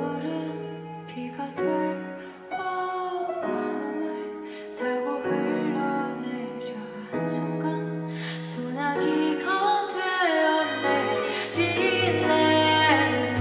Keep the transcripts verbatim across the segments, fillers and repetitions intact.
눈물은 비가 돼 마음을 타고 흘러내려 한순간 소나기가 되어 내리네.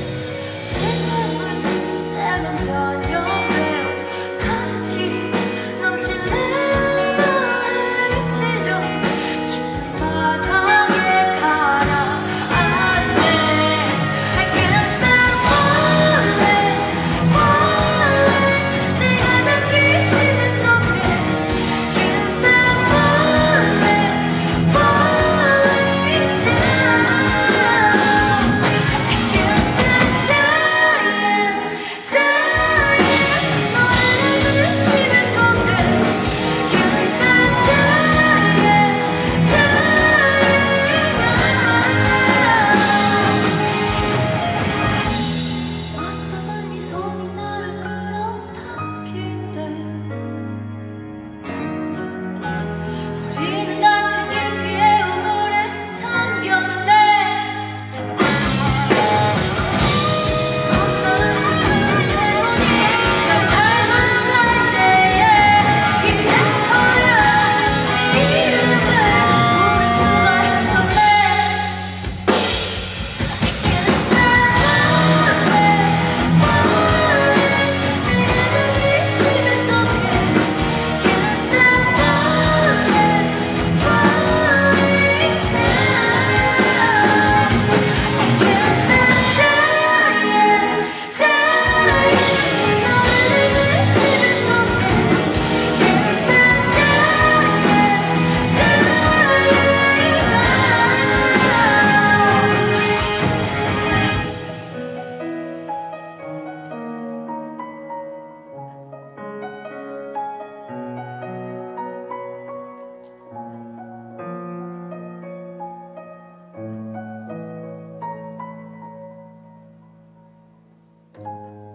생각은 때론 전혀 가득히 넘친 내 맘에 이끌려 깊은 바닥에 가라앉네. I can't stop falling, falling. 내가 잡기 심했었네. Can't stop falling, falling down. I can't stop dying, dying. 너를 잡기 심했었네. Can't stop dying, dying. 어쩌면 네 손이 나를 끌어당길 때 우리는 같은 깊이의 우물에 잠겼네. 어떤 슬픔을 채우니 널 닮아갈 때에 이제서야 네 이름을 부를 수가 있었네. Can't stop falling, falling. 내가 잡기 심했었네. Can't stop falling, falling down. I can't stop dying, dying. 너를 잡기 심했었네. Can't stop dying, dying.